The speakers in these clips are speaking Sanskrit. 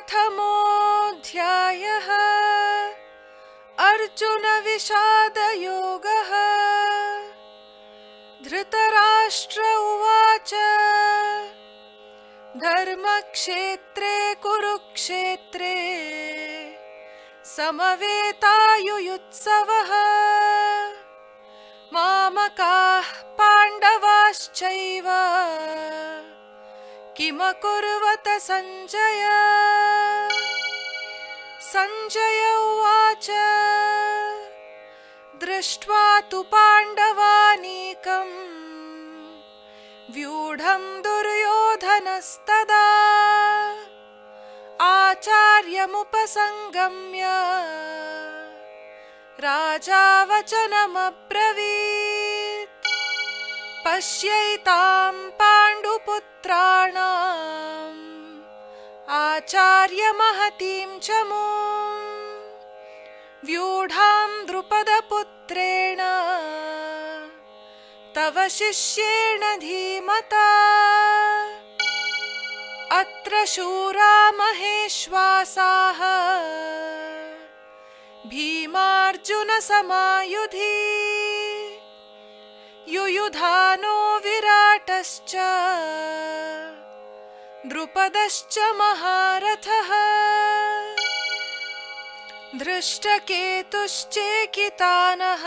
प्रथमोऽध्यायः अर्जुन विषाद योगः। धृतराष्ट्र उवाच धर्मक्षेत्रे कुरुक्षेत्रे समवेतायुयुत्सवः। मामकाः पाण्डवाश्चैव किमकुर्वत सञ्जय। सञ्जय उवाच दृष्ट्वा तु पाण्डवानीकम् व्यूढं दुर्योधनस्तदा आचार्यमुपसंगम्य राजा वचनमब्रवीत्। पश्यैतां पाण्डुपुत्राणाम् आचार्यमहतीं च मूं व्यूढां द्रुपदपुत्रेण तव शिष्येण धीमता। अत्र शूरा महेश्वासाः भीमार्जुनसमायुधि। युयुधानो विराटश्च द्रुपदश्च महारथः। धृष्टकेतुश्चेकितानः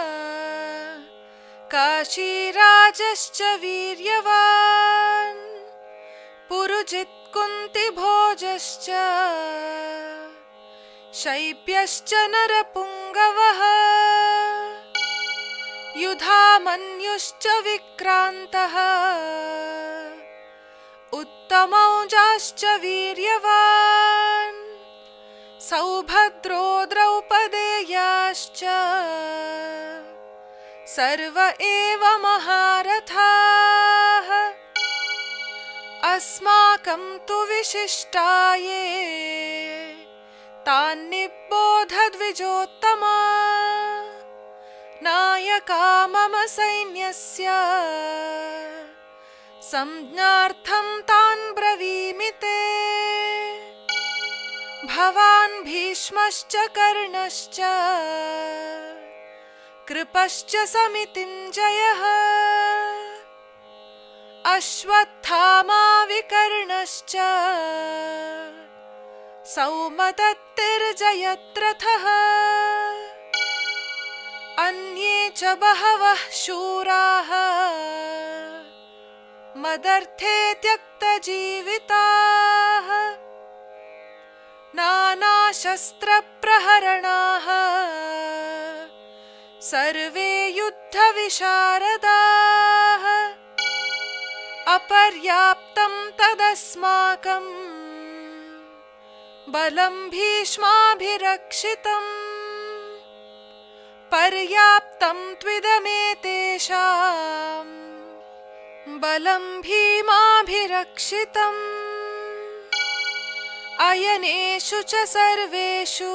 काशीराजश्च वीर्यवान्। पुरुजित् कुन्तिभोजश्च शैब्यश्च नरपुङ्गवः। युधामन्युश्च विक्रान्तः उत्तमौजाश्च वीर्यवान्। सौभद्रो द्रौपदेयाश्च सर्व एव महारथाः। अस्माकं तु विशिष्टाये तान्निबोध द्विजोत्तमा। नायका मम सैन्यस्य संज्ञार्थं तान् ब्रवीमि ते। भवान् भीष्मश्च कर्णश्च कृपश्च समितिञ्जयः। अश्वत्थामा विकर्णश्च सौमदत्तिर्जयद्रथः। अन्ये च बहवः शूराः मदर्थे त्यक्तजीविताः। नानाशस्त्रप्रहरणाः सर्वे युद्धविशारदाः। अपर्याप्तं तदस्माकं बलं भीष्माभिरक्षितम्। पर्याप्तं त्विदमेतेषां बलं भीमाभिरक्षितम्। अयनेषु च सर्वेषु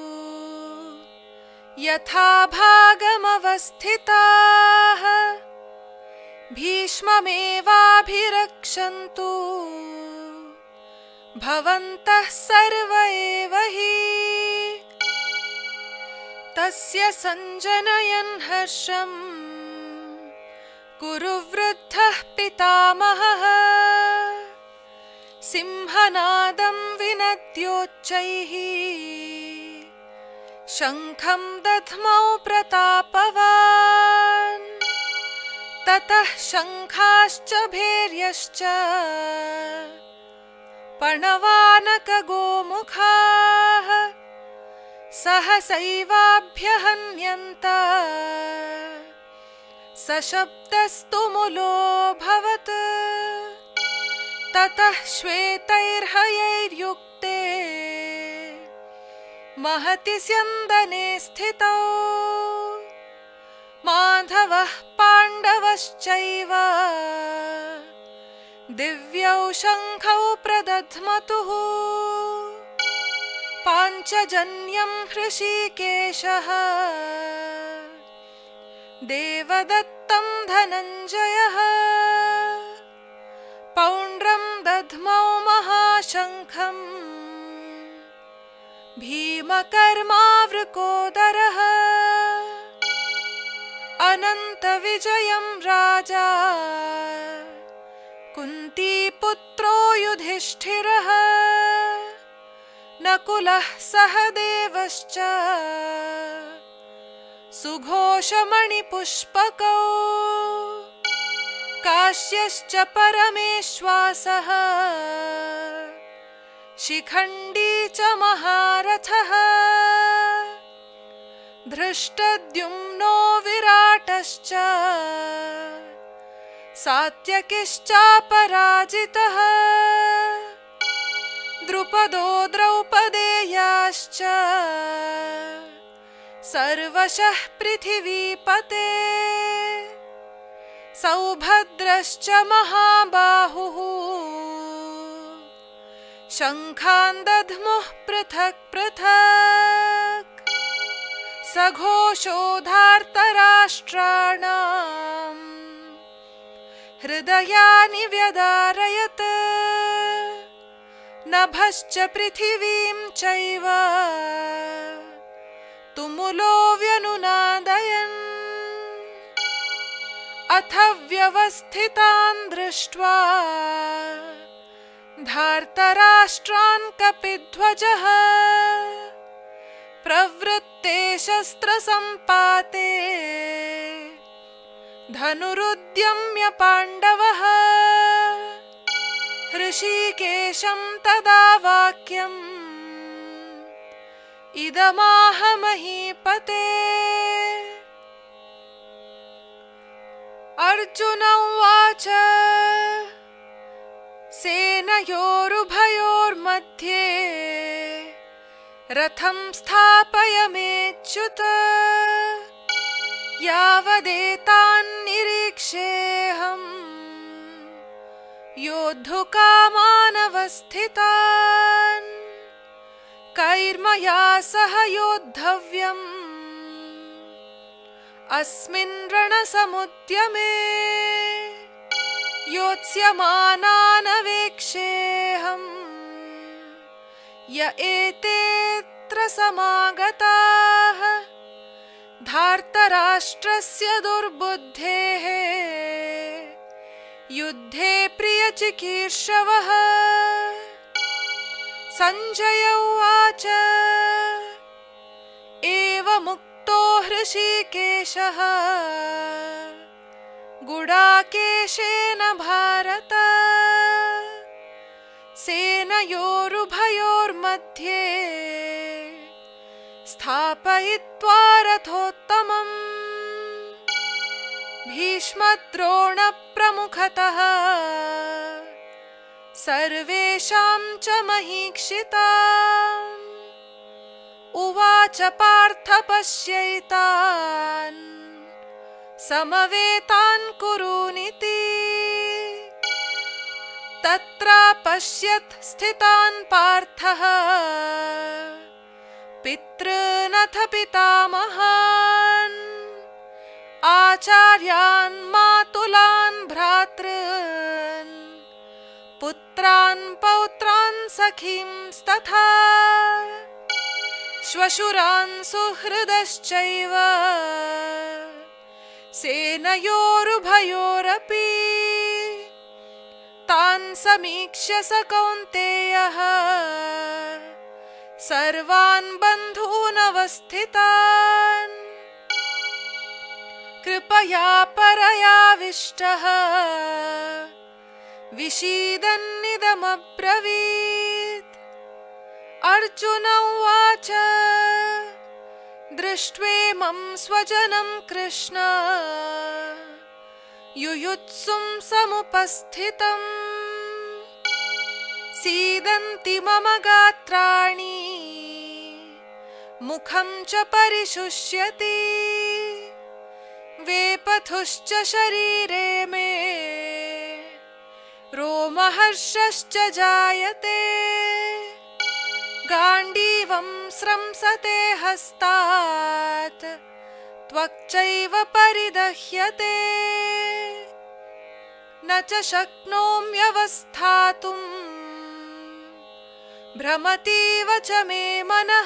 यथा भागमवस्थिताः। भीष्ममेवाभिरक्षन्तु भवन्तः सर्व एव हि। तस्य सञ्जनयन् हर्षम् कुरु वृद्धः पितामहः। सिंहनादं विनद्योच्चैः शङ्खं दध्मौ प्रतापवान्। ततः शङ्खाश्च भैर्यश्च पणवानकगोमुखाः सहसैवाभ्यहन्यन्त। सशब्दस्तु मुलोऽभवत्। ततः श्वेतैर्हयैर्युक्ते महति स्यन्दने स्थितौ। माधवः पाण्डवश्चैव दिव्यौ शङ्खौ प्रदध्मतुः। पाञ्चजन्यं हृषीकेशः देवदत्तं धनञ्जयः। पौण्ड्रं दध्मौ महाशङ्खम् भीमकर्मावृकोदरः अनन्तविजयं राजा कुन्तीपुत्रो युधिष्ठिरः नकुलः सहदेवश्च सुघोषमणिपुष्पकौ काश्यश्च परमेश्वासः शिखण्डी च महारथः धृष्टद्युम्नो विराटश्च सात्यकिश्चापराजितः द्रुपदो द्रौपदेयाश्च सर्वशः पृथिवीपते सौभद्रश्च महाबाहुः शङ्खान् दध्मुः पृथक् पृथक् सघोषोधार्तराष्ट्राणाम् हृदयानि व्यदारयत् नभश्च पृथिवीं चैव तुमुलो व्यनुनादयन् अथ व्यवस्थितान् दृष्ट्वा धार्तराष्ट्रान् कपिध्वजः प्रवृत्ते शस्त्रसम्पाते धनुरुद्यम्य पाण्डवः ऋषिकेशं तदा वाक्यम् इदमाह महीपते। अर्जुन उवाच सेनयोरुभयोर्मध्ये रथं स्थापयमेच्युत यावदेतान्निरीक्षेऽहम् योद्धुकामानवस्थितान् कैर्मया सह योद्धव्यम् अस्मिन् रणसमुद्यमे योत्स्यमानानवेक्षेऽहम् य एतेऽत्र समागताः धार्तराष्ट्रस्य दुर्बुद्धेः युद्धे प्रियचिकीर्षवः। सञ्जय उवाच एवमुक्तो हृषीकेशः गुडाकेशेन भारत सेनयोरुभयोर्मध्ये स्थापयित्वा रथोत्तमम् भीष्मद्रोणप्रमुखतः सर्वेषां च महीक्षिताम् उवाच पार्थ पश्यैतान् समवेतान् कुरूनिति तत्रापश्यत् स्थितान् पार्थः पितॄनथ पितामहान् आचार्यान् मातुलान् भ्रातॄन् पुत्रान् पौत्रान् सखींस्तथा श्वशुरान् सुहृदश्चैव सेनयोरुभयोरपि तान् समीक्ष्य स कौन्तेयः सर्वान् बन्धूनवस्थितान् कृपया परयाविष्टः विषीदन्निदमब्रवीत्। अर्जुन उवाच दृष्ट्वेमं स्वजनं कृष्ण युयुत्सुं समुपस्थितम् सीदन्ति मम गात्राणि मुखं च परिशुष्यति वेपथुश्च शरीरे मे रोमहर्षश्च जायते गाण्डीवं स्रंसते हस्तात् त्वक्चैव परिदह्यते न च शक्नोम्यवस्थातुं भ्रमतीव च मे मनः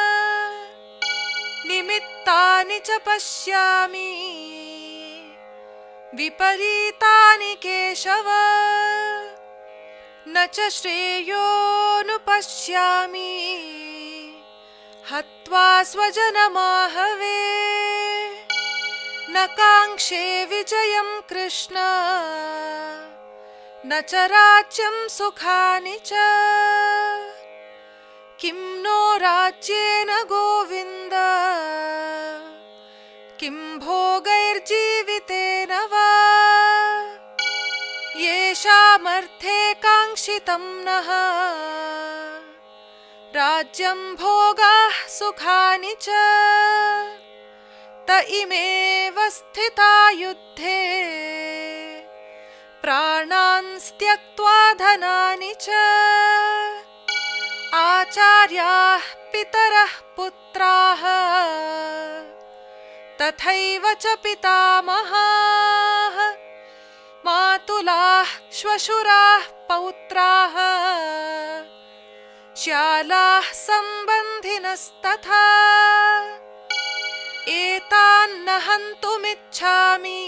निमित्तानि च पश्यामि विपरीतानि केशव न च श्रेयोनुपश्यामि हत्वा स्वजनमाहवे न काङ्क्षे विजयं कृष्ण न च राज्यं सुखानि च किं नो राज्येन गोविन्द किं भोगैर्जीवितेन वा येषामर्थे काङ्क्षितं नः राज्यं भोगाः सुखानि च त इमेव स्थिता युद्धे प्राणान् त्यक्त्वा धनानि च आचार्याः पितरः पुत्राः तथैव च पितामहाः मातुलाः श्वशुराः पौत्राः श्यालाः सम्बन्धिनस्तथा एतान्न हन्तुमिच्छामि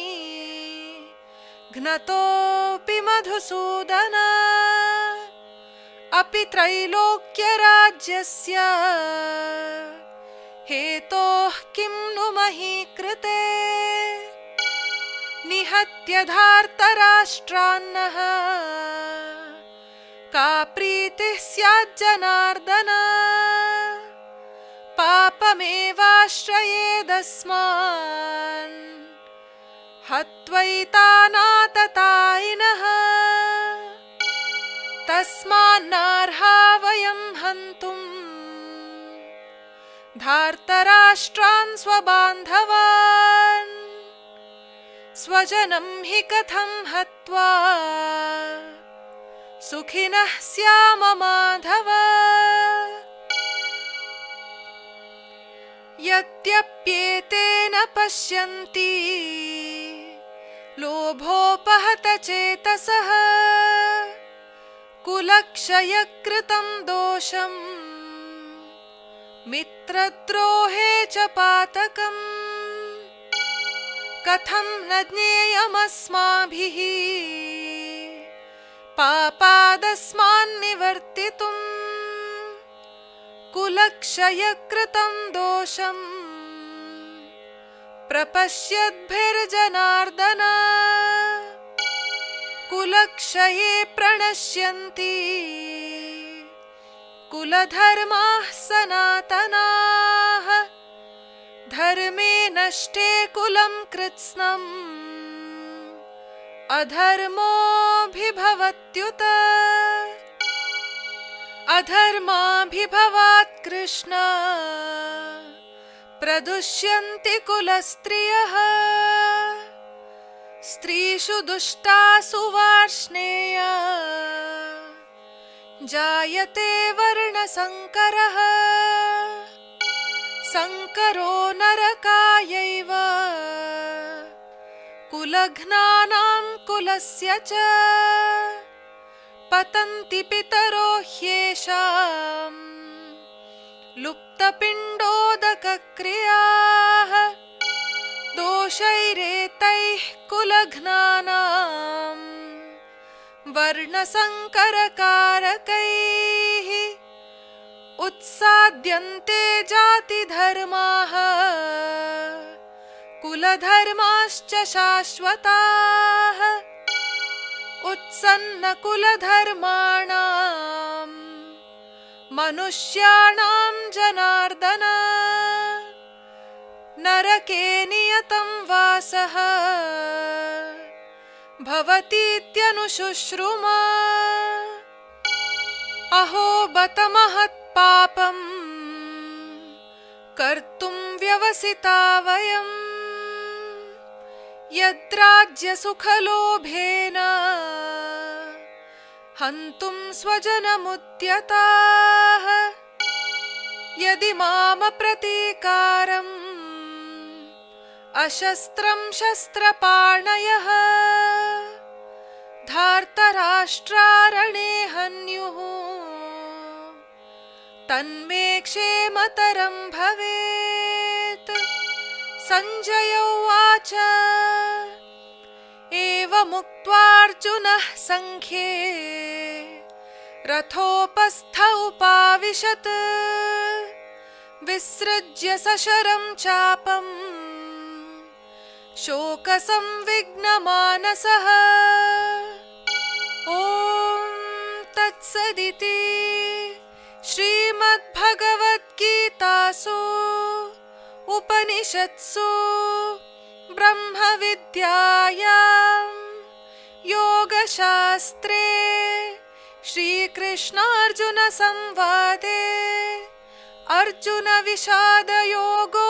घ्नतोऽपि मधुसूदन अपि त्रैलोक्यराज्यस्य हेतोः किं नु मही कृते निहत्य धार्तराष्ट्रान्नः का प्रीतिः स्याज्जनार्दन पापमेवाश्रयेदस्मान् हत्वैतानाततायिनः तस्मान्नार्हा वयं हन्तुम् धार्तराष्ट्रान् स्वबान्धवान् स्वजनं हि कथं हत्वा सुखिनः स्याम माधव यद्यप्येतेन पश्यन्ति लोभोपहत चेतसः कुलक्षयकृतं दोषम् मित्रद्रोहे च पातकम् कथं न ज्ञेयमस्माभिः पापादस्मान्निवर्तितुम् कुलक्षयकृतं दोषम् प्रपश्यद्भिर्जनार्दन कुलक्षये प्रणश्यन्ति कुलधर्माः सनातनाः धर्मे नष्टे कुलं कृत्स्नम् अधर्मोऽभिभवत्युत अधर्माभिभवात् कृष्ण प्रदुष्यन्ति कुलस्त्रियः स्त्रीषु दुष्टासु वार्ष्णेय जायते वर्णसङ्करः संकरो नरकायैव कुलघ्नानां कुलस्य च पतन्ति पितरो ह्येषाम् लुप्तपिण्डोदकक्रियाः दोषैरेतैः कुलघ्नानां वर्णसङ्करकारकैः उत्साद्यन्ते जातिधर्माः कुलधर्माश्च शाश्वताः उत्सन्नकुलधर्माणां मनुष्याणां जनार्दन नरके नियतं वासः भवतीत्यनुशुश्रुमा अहो बत महत्पापं कर्तुं व्यवसिता वयं यद्राज्यसुखलोभेन हन्तुं स्वजनमुद्यताः यदि मामप्रतीकारम् अशस्त्रं शस्त्रपाणयः धार्तराष्ट्रारणे हन्युः तन्मे क्षेमतरं भवेत्। सञ्जय उवाच एवमुक्त्वार्जुनः सङ्ख्ये रथोपस्थ उपाविशत्। विसृज्य सशरं चापं शोकसंविघ्नमानसः। ॐ तत्सदिति श्रीमद्भगवद्गीतासु उपनिषत्सु ब्रह्मविद्यायां योगशास्त्रे श्रीकृष्णार्जुनसंवादे अर्जुन विषाद योगो